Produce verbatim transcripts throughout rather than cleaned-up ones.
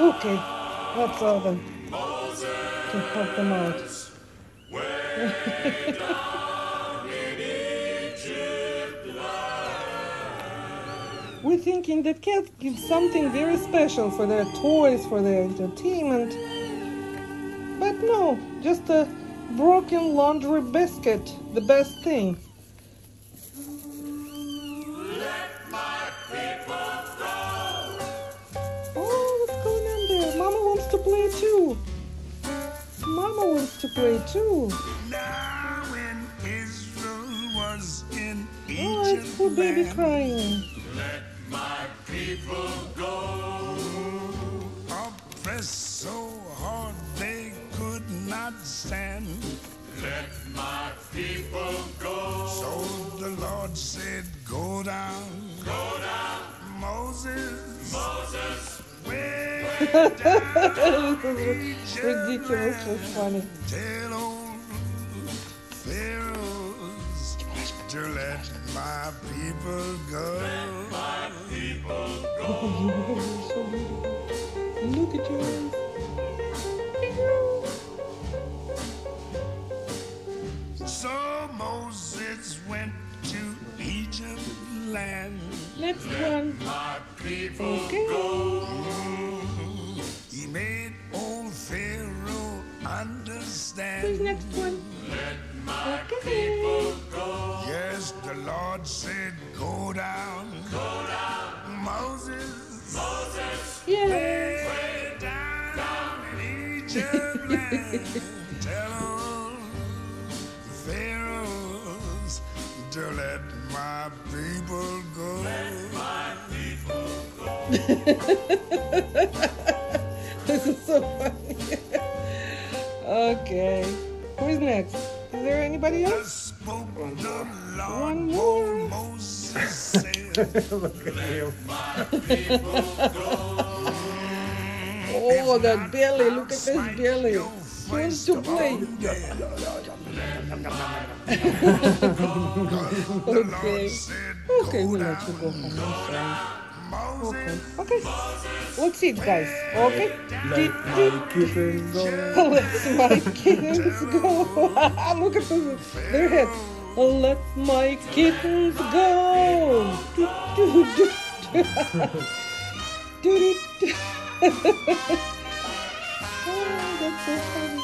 Okay, that's all then. To help them out. We're thinking that cats give something very special for their toys, for their entertainment. But no, just a broken laundry basket, the best thing. Oh, what's going on there? Mama wants to play too. Mama wants to play too. Now when Israel was in Oh, it's poor baby crying. Let my people go. Oppressed so hard they could not stand. Let my people go. So the Lord said, go down. Go down. Moses. Moses. Way down. This is ridiculously funny. Tell old Pharaohs to let my people go. Let my people go. So beautiful. Look at your eyes. So Moses went to Egypt land. Next one. My people Okay. go. He made old Pharaoh understand. Who's next one? Let my Okay. people go. Yes, the Lord said, go down. Go down. Moses. Moses. Yeah. Way down, down in Egypt land. Tell all the pharaohs to let my people go. Let my people go. This is so funny. Okay. Who's next? Is there anybody else? Spoke the Lord, One more. Moses said, Look at him. my people go. Oh, that belly. Look at this belly. He wants to play. Okay. Okay, we'll let you go home. I'm sorry. Okay. Okay. Let's eat, guys. Okay? Let my kittens go. Let my kittens go. Look at this, their heads. Let my kittens go. Do, do, do, do. Do, do, do. Oh, that's so funny.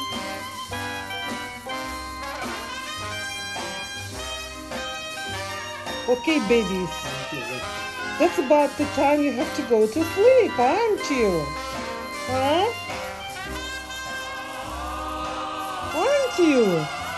Okay, babies. That's about the time you have to go to sleep, aren't you? Huh? Aren't you?